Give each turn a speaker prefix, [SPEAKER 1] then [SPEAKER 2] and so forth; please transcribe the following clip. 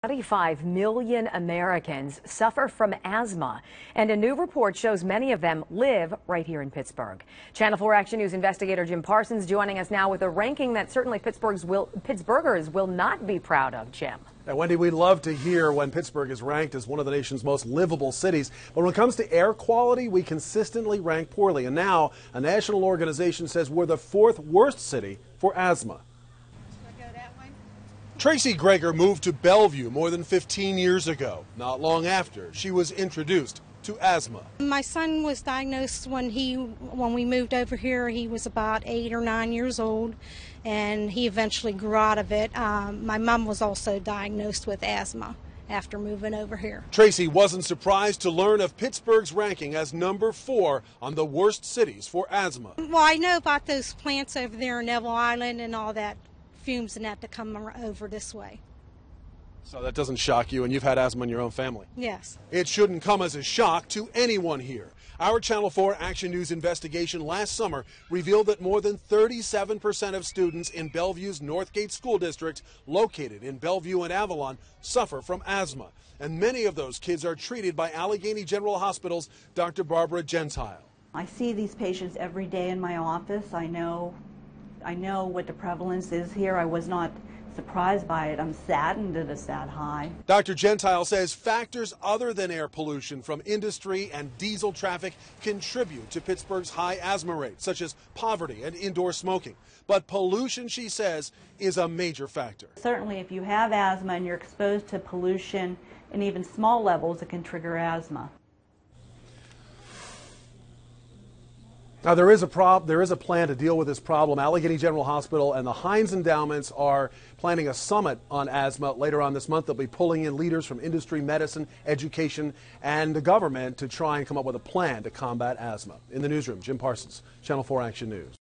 [SPEAKER 1] 25 million Americans suffer from asthma, and a new report shows many of them live right here in Pittsburgh. Channel 4 Action News investigator Jim Parsons joining us now with a ranking that certainly Pittsburghers will not be proud of. Jim.
[SPEAKER 2] Now, Wendy, we'd love to hear when Pittsburgh is ranked as one of the nation's most livable cities. But when it comes to air quality, we consistently rank poorly. And now a national organization says we're the 4th worst city for asthma. Tracy Greger moved to Bellevue more than 15 years ago, not long after she was introduced to asthma.
[SPEAKER 3] My son was diagnosed when we moved over here. He was about 8 or 9 years old, and he eventually grew out of it. My mom was also diagnosed with asthma after moving over here.
[SPEAKER 2] Tracy wasn't surprised to learn of Pittsburgh's ranking as number 4 on the worst cities for asthma.
[SPEAKER 3] Well, I know about those plants over there in Neville Island and all that fumes and that to come over this way.
[SPEAKER 2] So that doesn't shock you, and you've had asthma in your own family?
[SPEAKER 3] Yes.
[SPEAKER 2] It shouldn't come as a shock to anyone here. Our Channel 4 Action News investigation last summer revealed that more than 37% of students in Bellevue's Northgate School District, located in Bellevue and Avalon, suffer from asthma. And many of those kids are treated by Allegheny General Hospital's Dr. Barbara Gentile.
[SPEAKER 4] I see these patients every day in my office. I know what the prevalence is here. I was not surprised by it. I'm saddened that it's that high.
[SPEAKER 2] Dr. Gentile says factors other than air pollution from industry and diesel traffic contribute to Pittsburgh's high asthma rate, such as poverty and indoor smoking. But pollution, she says, is a major factor.
[SPEAKER 4] Certainly, if you have asthma and you're exposed to pollution in even small levels, it can trigger asthma.
[SPEAKER 2] Now, there is a plan to deal with this problem. Allegheny General Hospital and the Heinz Endowments are planning a summit on asthma later on this month. They'll be pulling in leaders from industry, medicine, education, and the government to try and come up with a plan to combat asthma. In the newsroom, Jim Parsons, Channel 4 Action News.